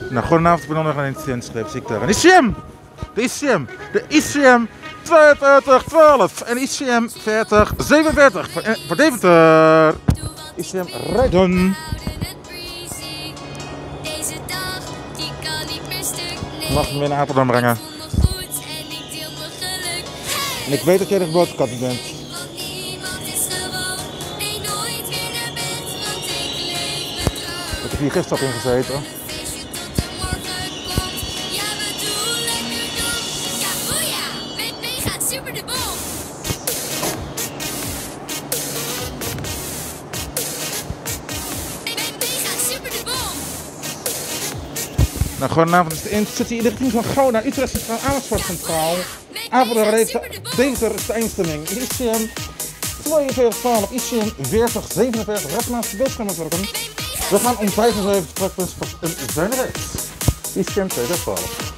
Nou, goedenavond, ik ben onderweg naar de incidentschip. Zie ik daar een ICM! De ICM 4212 en ICM 4047 voor Deventer. ICM rijden. Mag me in Apeldoorn brengen. En ik weet dat jij de geboortekat bent. Ik heb hier gisteren in gezeten. Nou, goedenavond, het is de Intercity in de richting van Gouda naar Utrecht Centraal, Amersfoort Centraal. Apeldoorn Deventer is de eindstemming. ICM 4212, ICM 4047, recht naast de beeldscherm werken. We gaan om 5:07 vertrekken een zijne rechts. ICM 4212.